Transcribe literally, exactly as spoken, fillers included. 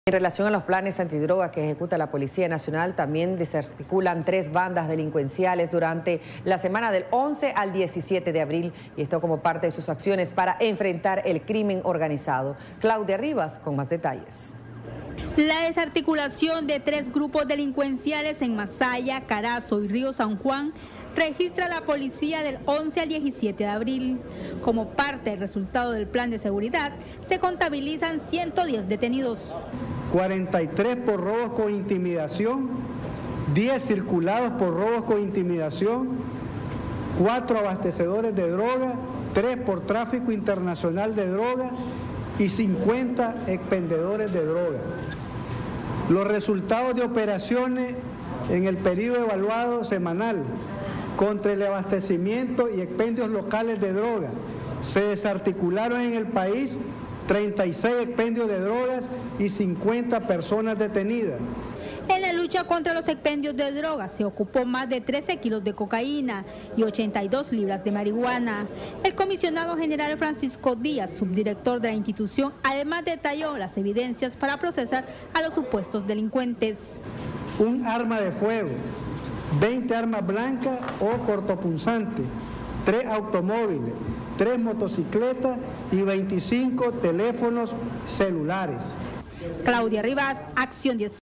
En relación a los planes antidrogas que ejecuta la Policía Nacional, también desarticulan tres bandas delincuenciales durante la semana del once al diecisiete de abril, y esto como parte de sus acciones para enfrentar el crimen organizado. Claudia Rivas con más detalles. La desarticulación de tres grupos delincuenciales en Masaya, Carazo y Río San Juan registra la policía del once al diecisiete de abril. Como parte del resultado del plan de seguridad, se contabilizan ciento diez detenidos. cuarenta y tres por robos con intimidación, diez circulados por robos con intimidación, cuatro abastecedores de droga, tres por tráfico internacional de droga y cincuenta expendedores de droga. Los resultados de operaciones en el periodo evaluado semanal contra el abastecimiento y expendios locales de droga. Se desarticularon en el país treinta y seis expendios de drogas y cincuenta personas detenidas. En la lucha contra los expendios de drogas se ocupó más de trece kilos de cocaína y ochenta y dos libras de marihuana. El comisionado general Francisco Díaz, subdirector de la institución, además detalló las evidencias para procesar a los supuestos delincuentes. Un arma de fuego, veinte armas blancas o cortopunzantes, tres automóviles, tres motocicletas y veinticinco teléfonos celulares. Claudia Rivas, Acción diez.